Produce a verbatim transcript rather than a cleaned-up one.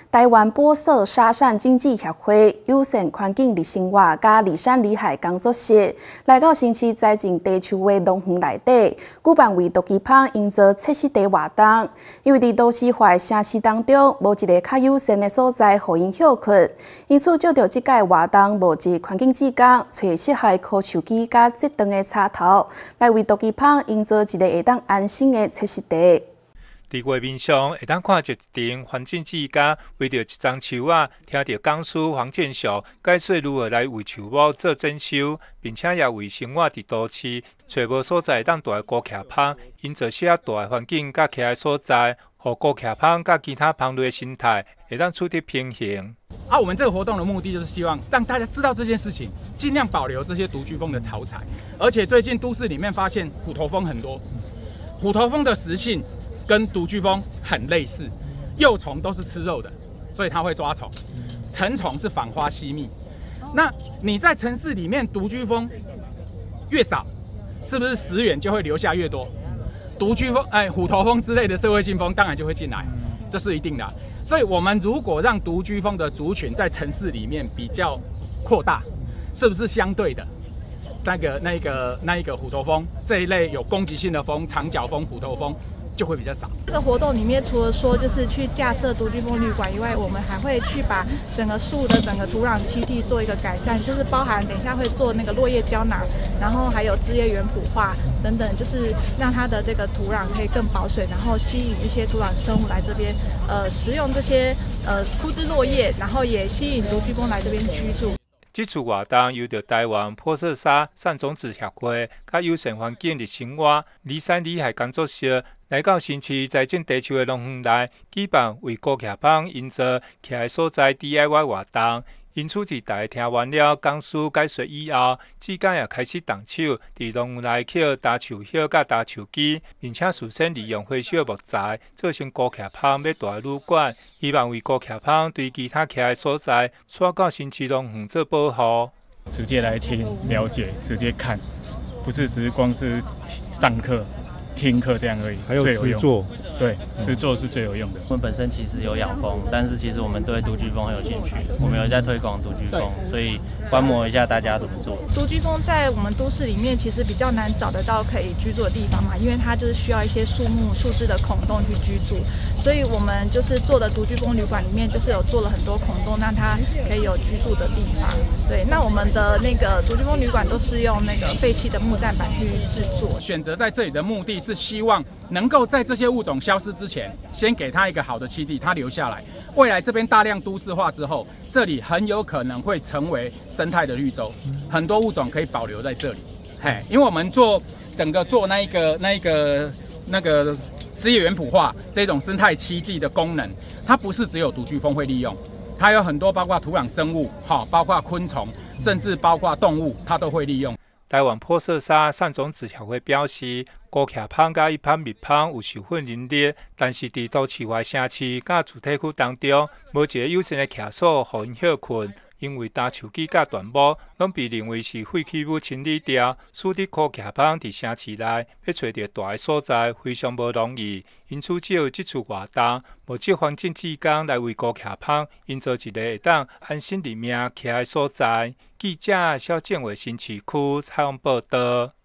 台湾宝岛沙产经济协会友善环境日生活加离山离海工作室来到新市在境地区的农园内底，举办为毒鸡棚营造测试地活动。因为伫都市化城市当中，无一个较友善的所在，互因休困，因此就着即届活动，无一环境志工找适合靠手机加折断的插头，来为毒鸡棚营造一个会当安心的测试地。 伫画面上会当看到一群环境志工围着一丛树啊，听到讲师黄建秀解说如何来为树木做整修，并且也为生活伫都市找无所在当大的高徛棚，营造适合大的环境甲徛的所在，互高徛棚甲其他棚类的生态会当取得平衡。 啊，我们这个活动的目的就是希望让大家知道这件事情，尽量保留这些独居蜂的巢材。而且最近都市里面发现虎头蜂很多，虎头蜂的食性 跟独居蜂很类似，幼虫都是吃肉的，所以它会抓虫。成虫是访花吸蜜。那你在城市里面独居蜂越少，是不是食源就会留下越多？独居蜂、哎，虎头蜂之类的社会性蜂当然就会进来，这是一定的。所以，我们如果让独居蜂的族群在城市里面比较扩大，是不是相对的？ 那个、那个、那一个虎头蜂这一类有攻击性的蜂，长角蜂、虎头蜂就会比较少。 这个活动里面，除了说就是去架设独居蜂旅馆以外，我们还会去把整个树的整个土壤栖地做一个改善，就是包含等一下会做那个落叶胶囊，然后还有枝叶原圃化等等，就是让它的这个土壤可以更保水，然后吸引一些土壤生物来这边，呃，食用这些呃枯枝落叶，然后也吸引独居蜂来这边居住。 这次活动由着台湾破色沙产种子协会、甲友善环境日生活离山离海工作室来到新市在境地区的农园内，举办为高徛棚营造徛的所在 D I Y 活动。因此，伫大家听完了讲师解说以后，志工也开始动手伫农园内捡大树叶甲大树枝，并且事先利用回收的木材做成高徛棚要大的旅馆，希望为高徛棚对其他徛的所在刷到新市农园做保护。 直接来听、了解、直接看，不是只是光是上课、听课这样而已， 还有实作。 对，实作是最有用的。 我们本身其实有养蜂，但是其实我们对独居蜂很有兴趣，我们有在推广独居蜂，所以观摩一下大家怎么做。 独居蜂在我们都市里面其实比较难找得到可以居住的地方嘛，因为它就是需要一些树木、树枝的孔洞去居住，所以我们就是做的独居蜂旅馆里面就是有做了很多孔洞，让它可以有居住的地方。对，那我们的那个独居蜂旅馆都是用那个废弃的木栈板去制作。 选择在这里的目的是希望能够在这些物种消失之前，先给它一个好的栖地，它留下来。未来这边大量都市化之后，这里很有可能会成为生态的绿洲，很多物种可以保留在这里。嘿，因为我们做整个做那一个那一个那个枝叶原圃化这种生态栖地的功能，它不是只有独居蜂会利用，它有很多包括土壤生物，哈，包括昆虫，甚至包括动物，它都会利用。 台湾破色沙产种子协会表示，高徛棚甲一般蜜棚有受粉能力，但是伫都市化城市甲主体区当中，无一个友善的徛所，互因休困。因为大树枝甲断木拢被认为是废弃物清理掉，使得高徛棚伫城市内要找到大的所在非常无容易。因此，只有这次活动，募集环境志工来为高徛棚营造一个会当安心立命徛的所在。记者小建为新市区采访报道。